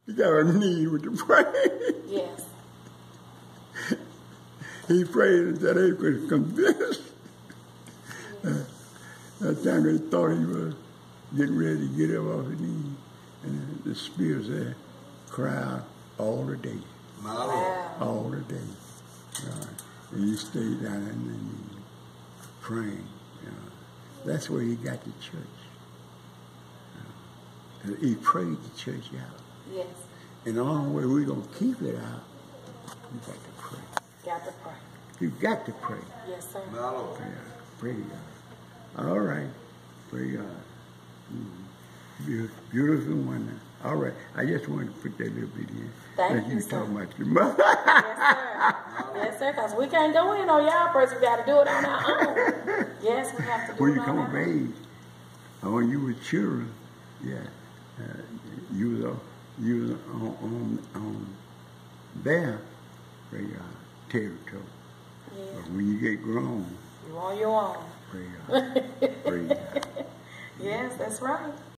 He got a need with the praise. Yes. He prayed that they could convince. That time they thought he was getting ready to get up off his knees. And the Spirit said, cry out all the day. Wow. All the day. And he stayed down on the knees, praying. That's where he got the church. He prayed the church out. Yes. And the only way we're going to keep it out, you got to pray. Got to pray. You got to pray. Yes, sir. Pray to God. All right. Pray God. Beautiful one. All right. I just wanted to put that little bit in. Thank you, you sir. talking about your mother. Yes, sir. Yes, sir. Because we can't go in on y'all first. We got to do it on our own. Yes, we have to do When it you on come our of own. age, or when you were children, you was on their territory. Yeah. But when you get grown, You on your own. pray God. Pray God. Yes, that's right.